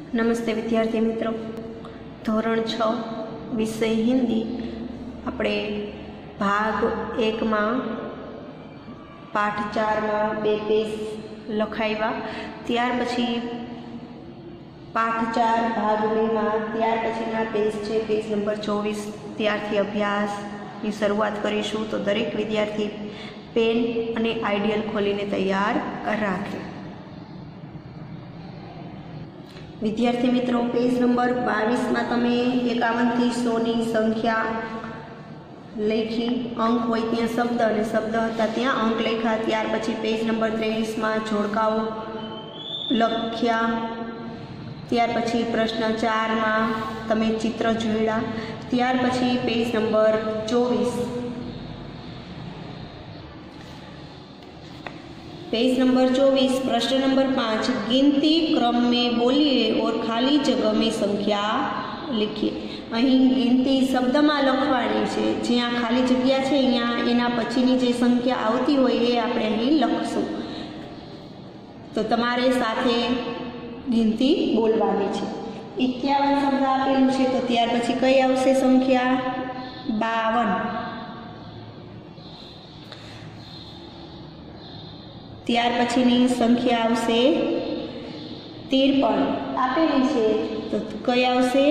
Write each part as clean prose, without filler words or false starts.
नमस्ते विद्यार्थी मित्रों, धोरण 6 विषय हिंदी अपने भाग 1 में पाठ 4 में 2 पेज लखाव्या। त्यार पछी पाठ 4 भाग 2 में त्यार पछीना पेज है पेज नंबर 24। त्यारथी अभ्यास की शुरुआत करीशुं। तो दरेक विद्यार्थी पेन अने आइडियल खोलीने तैयार राखे। विद्यार्थी मित्रों, पेज नंबर 22 में तमे 51 થી 100 ની संख्या लखी, अंक होय त्यां शब्द अने शब्द हता त्यां अंक लख्या। त्यार पछी पेज नंबर 23 में जोड़काओ लख्या। त्यार पछी प्रश्न 4 में तमे चित्र जोड्या। त्यार पछी पेज नंबर 24 पेज नंबर 24 प्रश्न नंबर 5 गिनती क्रम में बोलिए और खाली जगह में संख्या लिखिए। अहीं गिनती शब्द में लखवानी है, ज्यां खाली जग्या है अहींया एना पछीनी जे संख्या आवती होय ए आपणे अहीं लखशुं। तो तमारे साथे गिनती बोलवानी है। 51 शब्द आपेलुं छे तो त्यार पछी कई आवशे संख्या 52। त्यार पछीनी संख्या आवशे 53 आपेली छे तो कई आवशे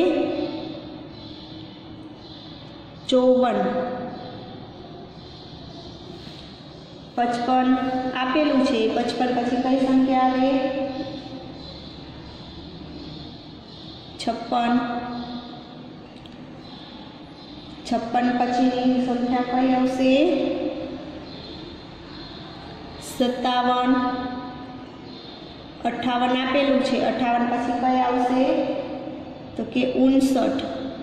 54। 55 आपेलू छे 55 पछी कई संख्या आवे 56। 56 पछीनी संख्या कई आवशे 57। 58 आपेलू छे 58 पछी कई आवशे तो के 59।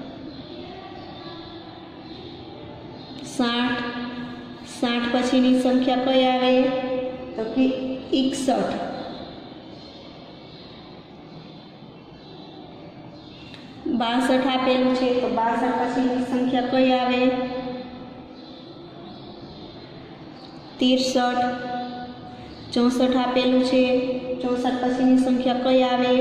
60 60 पछीनी संख्या कई आवे तो के 61। 62 आपेलू छे तो 62 पछीनी संख्या कई आवे 63। 64 आपेलू छे 64 पछीनी संख्या कई आवे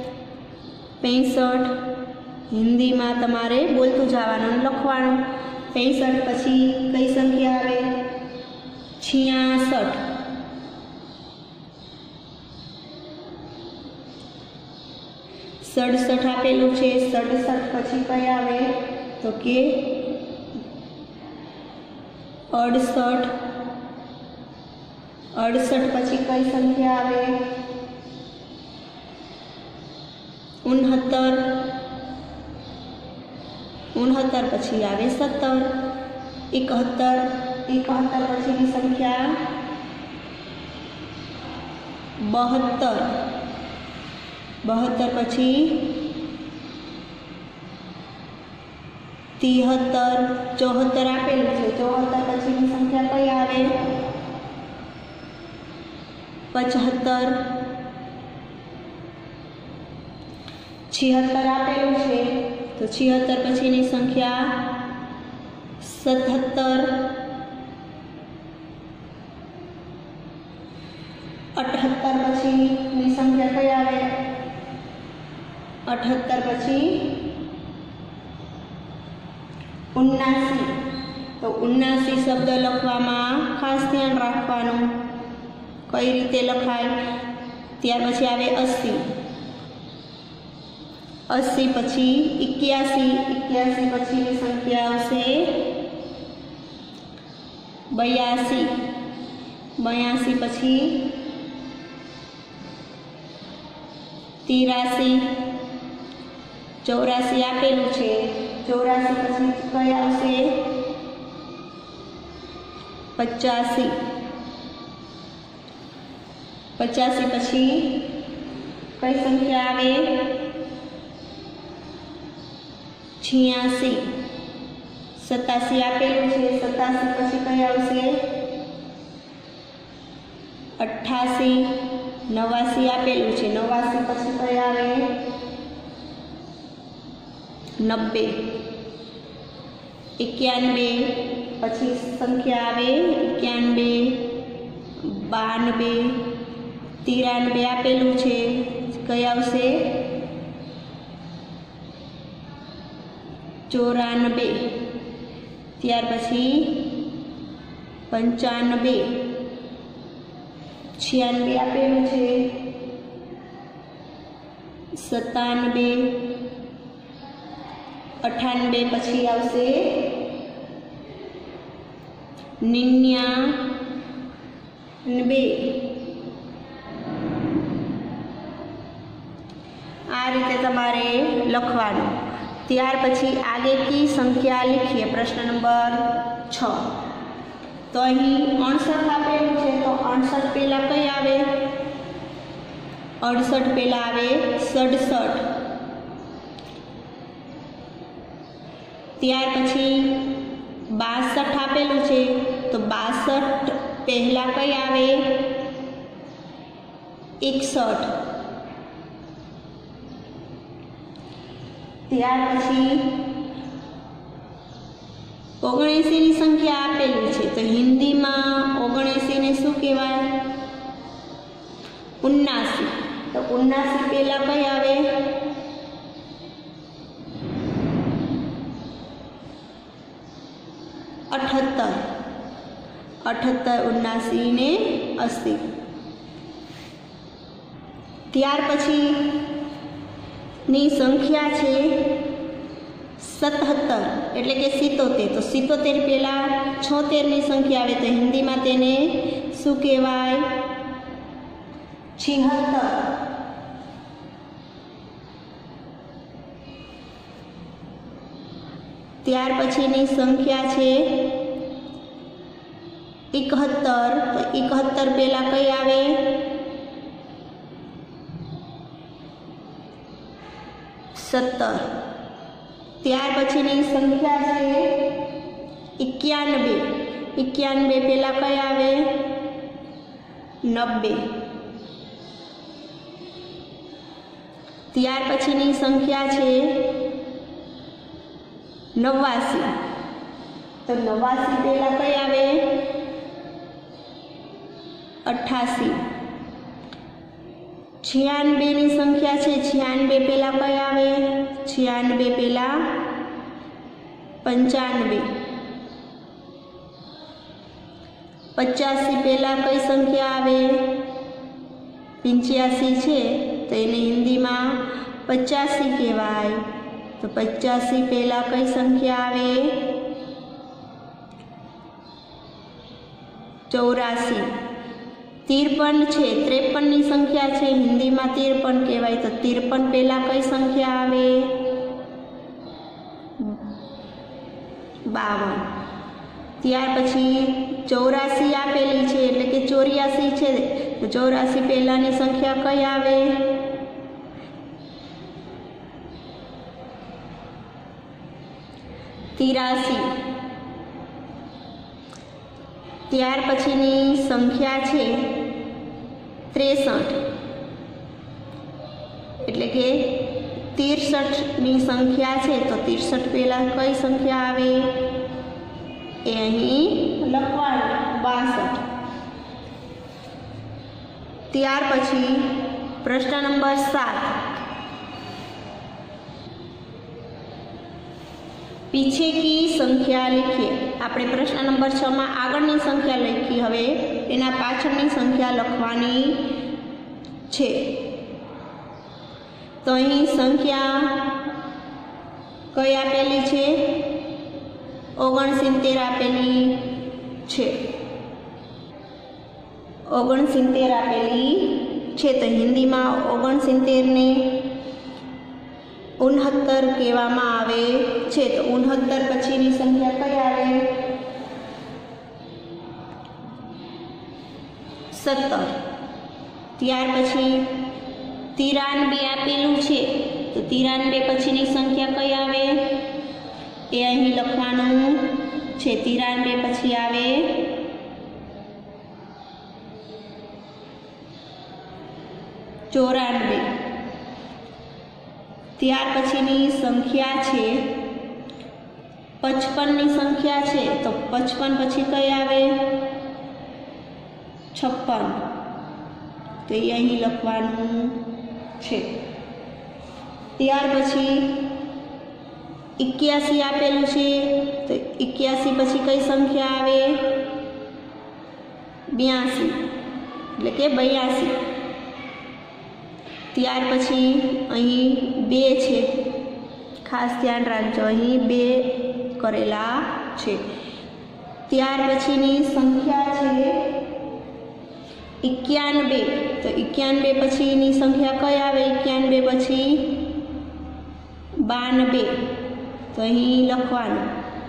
65। हिंदी में तमारे बोलतुं जवानुं लखवानुं। 65 पछी कई संख्या आवे 66। 67 आपेलू छे 67 पछी कई आवे तो के 68। 68 पछी कई संख्या आवे 69। 69 पछी आवे 70। 71 71 पछीनी संख्या 72। 72 पछी 73। 74 आपेलू छे 74 पछीनी संख्या कई आवे 75। 76 आपेलू छे तो 76 पछीनी संख्या 77। 78 पछीनी संख्या कई आवे 78 पछी 79। तो 79 शब्द लखवामां खास ध्यान राखवानुं कई रीते लखाय। त्यार पछी आवे 80। 80 पछी 81। 81 पछीनी संख्या आवशे 82। 82 पछी 83। 84 आपेलू छे 84 पछी कई आवशे 85। 85 पछी कई संख्या आवे 86। 87 आपेलू छे 87 पछी कई आवशे 88। 89 आपेलू छे 89 पछी कई आवे 90। 91 पछी संख्या आवे 91। 92 93 आपेलू छे कई आवशे 94, ત્યાર પછી 95, 96 આપેલું છે, 97, 98 પછી આવશે 99। आ रीते तमारे लखवानुं। त्यार पछी आगे की संख्या लिखीए। प्रश्न नंबर 6। तो अहीं 68 आपेलुं छे तो 68 पहेला कई आवे? 68 पहेला आवे 67। त्यार पछी 62 आपेलुं छे तो 62 पहेला कई आवे? 61। त्यार पछी 79 ની संख्या आपेली है तो हिंदी में 79 ने शू कहेवाय? 79। तो 79 पहला कई आवे? 78। 78 79 ने 80। त्यार पछी नी संख्या छे 77 एटले के 77। तो 77 पहला 76 नी संख्या आवे तो हिंदी में तेने शू कहेवाय? 76। त्यार पछीनी संख्या छे 71। तो 71 पहला कई आवे? 70। त्यार पछीनी संख्या छे 91। 91 पहला कई आवे? 90। त्यार पछीनी संख्या छे 89। तो 89 पहला कई आवे? 88। 96 नी संख्या छे 96 पहला कई आवे? 96 पहला 95। 85 पहला कई संख्या आवे? 85 छे तो एने हिंदी में 85 कहेवाय। तो 85 पहला कई संख्या आवे? 84। 53 छे 53 नी संख्या छे हिंदी में 53 कहेवाय। तो 53 पहला कई संख्या आवे? 52। त्यार पछी 84 आपेली छे एटले के 84 छे तो 84 पहलानी संख्या कई आवे? 83। त्यार पछीनी संख्या छे 63 एटले के 63 नी संख्या छे तो 63 पहला कई संख्या आवे? ए अहीं लखवानुं 62। त्यार पछी प्रश्न नंबर 7। पीछे की संख्या लिखिए। आपणे प्रश्न नंबर 6 में आगळनी संख्या लखी, हवे एना पाछळनी संख्या लखवानी छे। तो अहीं संख्या कई आपेली छे? 69 आपेली छे। 69 आपेली छे तो हिंदी में 69 ने 69 कहेवामां आवे छे। तो 69 पछीनी संख्या कई आवे? 70। त्यार पछी 93 आपेलुं छे तो 93 पछीनी संख्या कई आवे? ए अहीं लखवानुं छे। 93 पछी आवे 94। त्यार पछीनी संख्या छे 55 नी संख्या छे तो 55 पछी कई आवे? 56। तो ये अहीं लखवानुं। 56 81 आपेलू छे तो 81 पछी कई संख्या आवे 82 એટલે કે 82। ત્યાર પછી અહીં 2 છે, ખાસ ધ્યાન રાખજો, અહીં 2 કરેલા છે। ત્યાર પછીની સંખ્યા છે 91, તો 91 પછીની સંખ્યા કઈ આવે? 91 પછી 92, તો અહીં લખવાનું।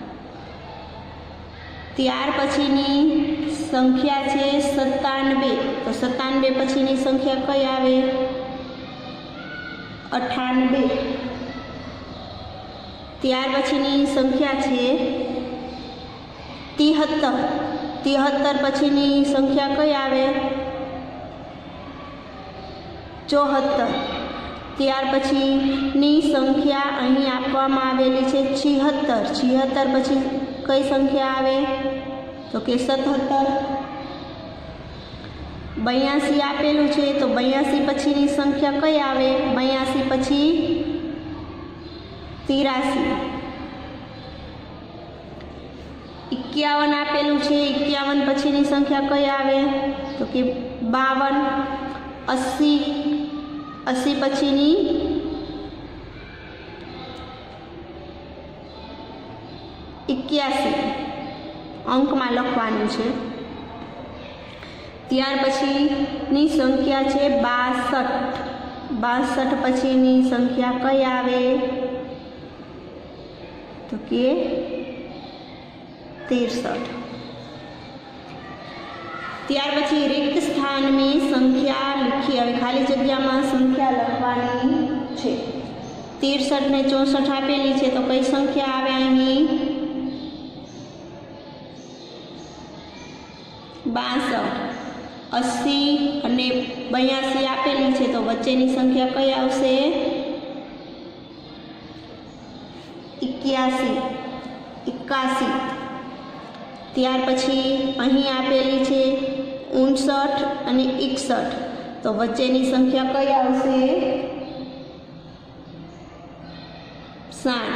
ત્યાર પછીની સંખ્યા છે 97, તો 97 પછીની સંખ્યા કઈ આવે? 98। ત્યાર પછીની સંખ્યા છે 73, 73 પછીની સંખ્યા કઈ આવે? 74। ત્યાર પછીની સંખ્યા અહીં આપવામાં આવેલી છે 76, 76 પછી કઈ સંખ્યા આવે? તો કે 77। 82 આપેલું છે તો 82 પછીની સંખ્યા કઈ આવે? 82 પછી 83। 51 આપેલું છે, 51 પછીની સંખ્યા કઈ આવે? તો કે 52। 80, 80 પછીની 81 અંકમાં લખવાનું છે। ત્યાર પછીની સંખ્યા છે 62, 62 પછીની સંખ્યા કઈ આવે? તો કે 63। ત્યાર પછી रिक्त स्थान में संख्या लिखी, હવે ખાલી જગ્યામાં સંખ્યા લખવાની છે। 63 ને 64 આપેલી છે તો કઈ સંખ્યા આવે અહીં? 62। 80 અને 82 આપેલી છે તો વચ્ચેની સંખ્યા કઈ આવશે? 81, 81। ત્યાર પછી અહીં આપેલી છે 59 અને 61, તો વચ્ચેની સંખ્યા કઈ આવશે? 60।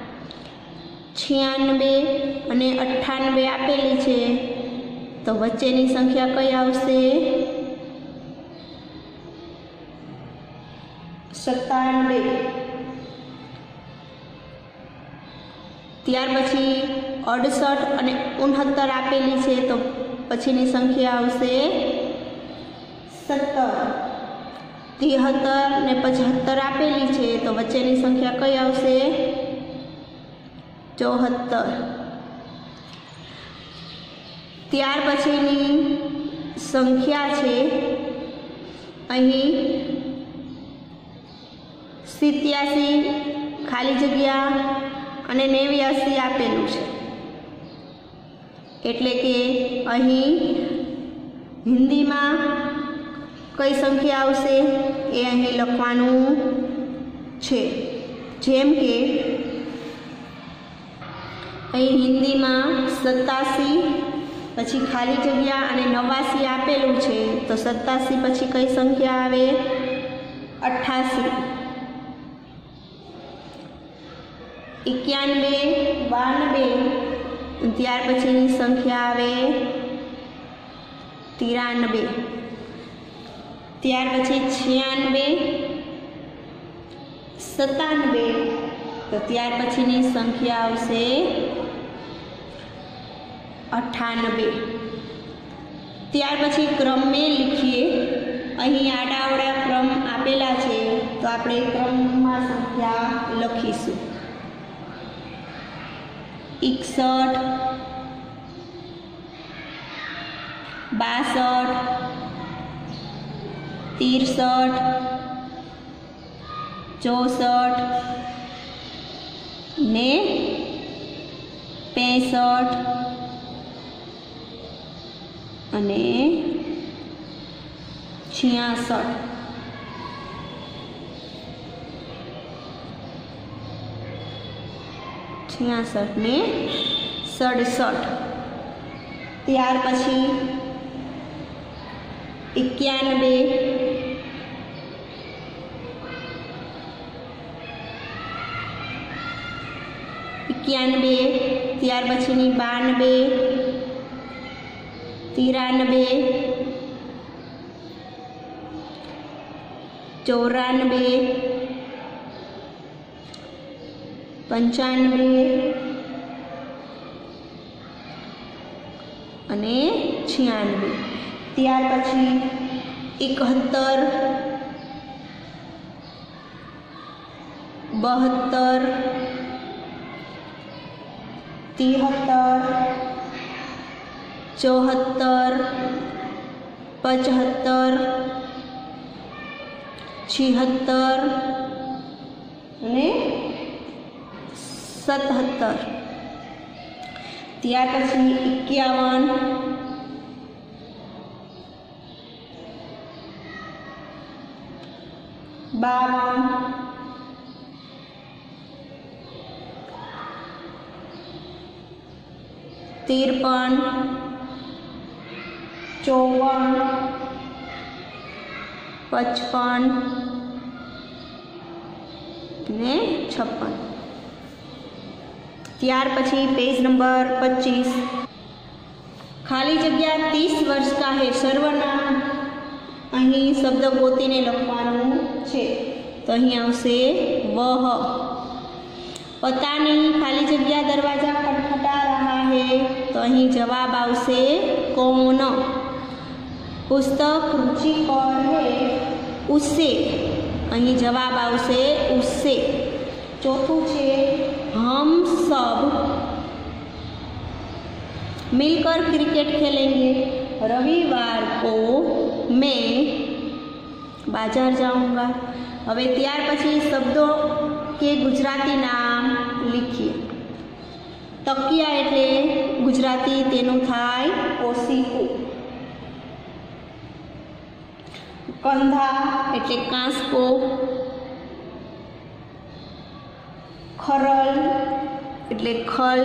96 અને 98 આપેલી છે તો વચ્ચેની સંખ્યા કઈ આવશે? 97। ત્યાર પછી 68 અને 69 આપેલી છે તો પછીની સંખ્યા આવશે 17। 73 ને 75 આપેલી છે તો વચ્ચેની સંખ્યા કઈ આવશે? 74। ત્યાર પછીની સંખ્યા છે અહીં 87 ખાલી જગ્યા અને 89 આપેલું છે, એટલે કે અહીં હિન્દીમાં કઈ સંખ્યા આવશે એ અહીં લખવાનું છે। જેમ કે અહીં હિન્દીમાં 87 પછી ખાલી જગ્યા અને 89 આપેલું છે તો 87 પછી કઈ સંખ્યા આવે? 88। 91, 92 ત્યાર પછીની સંખ્યા આવે 93। ત્યાર પછી 96, 97 તો ત્યાર પછીની સંખ્યા આવશે 98। ત્યાર પછી ક્રમ में लिखिए, અહીં આડાઅવળા ક્રમ આપેલા છે તો આપણે ક્રમમાં સંખ્યા લખીશું। 61, 62, 63, 64 ને 65 અને 66। ને 67। ત્યાર પછી 91, 92 91, ત્યાર પછીની 92, 93, 94, 95 અને 96. ત્યાર પછી 71, 72, 73, 74, 75, 76 અને 77. ત્યાર પછી 51, 52, 53, 54, 55 ને 56. ત્યાર પછી पेज नंबर 25, खाली जग्या 30 वर्ष का है सर्वनाम. અહીં શબ્દ ગોતીને લખવાનું છે. તો અહીં આવશે વહ. पता नहीं खाली जगह दरवाजा खटखटा रहा है. तो અહીં જવાબ આવશે कौन. पुस्तक रुचिकर है उससे. અહીં જવાબ આવશે उससे. ચોથું છે हम सब मिलकर क्रिकेट खेलेंगे. रविवार को मैं बाजार जाऊंगा. હવે ત્યાર પછી શબ્દો के गुजराती नाम लिखिए. तकिया एटले गुजराती तेनु थाय ओसीकू. कंधा एटले कांसको. खरल एटले खल.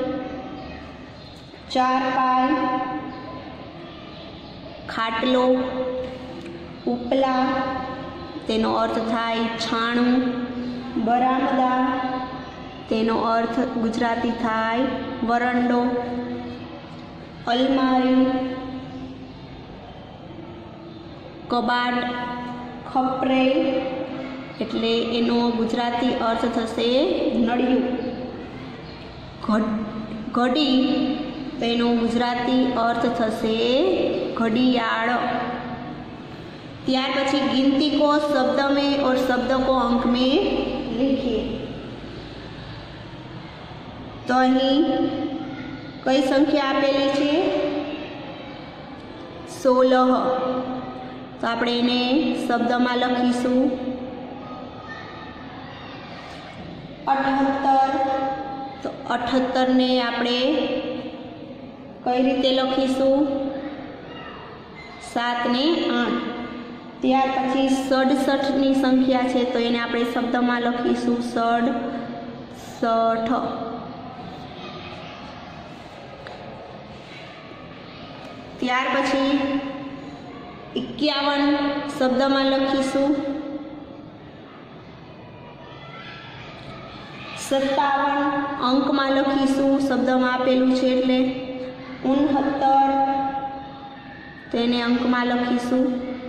चारपाई खाटलो. उपला तेनो अर्थ थाय छाणुं. बरामदा तेनो अर्थ गुजराती थाय वरंडो. अलमारी, कबाट, खपरे एटले एनो गुजराती अर्थ थशे नळियुं. घड़ी तेनो गुजराती अर्थ थशे घड़ियाळ. त्यार पछी गिनती को शब्द में और शब्द को अंक में लिखिए. तो अहीं कई संख्या आपेली छे 16. तो आपणे एने शब्द में लखीशुं 78. तो 78 ने आपणे कई रीते लखीशुं 7 ने 8. ત્યાર પછી 67ની સંખ્યા છે. તો એને આપણે શબ્દમાં લખીશું 67. ત્યાર પછી 51 શબ્દમાં લખીશું 57. અંકમાં લખીશું. શબ્દમાં આપેલું છે એટલે 69. તો એને અંકમાં લખીશું.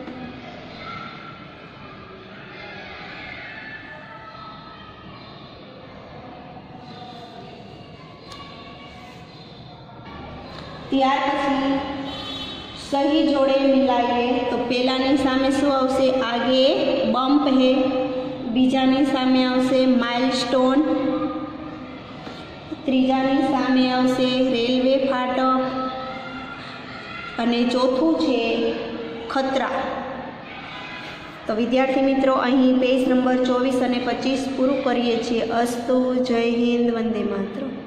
ત્યાર પછી सही जोड़े मिलाइए. तो पहलानी सामे शू आवशे आगे बम्प है. बीजानी सामे आवशे माइलस्टोन. त्रीजानी सामे आवशे रेलवे फाटक. अने चौथुं छे खतरा. तो विद्यार्थी मित्रों अहीं पेज नंबर 24 અને 25 पूरुं करीए छीए. अस्तु. जय हिंद. वंदे मातरम.